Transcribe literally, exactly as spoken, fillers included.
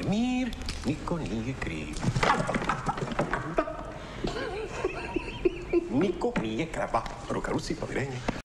mír, niko nije kriv. Niko nije krava. Ruka Rusi, povjerenje.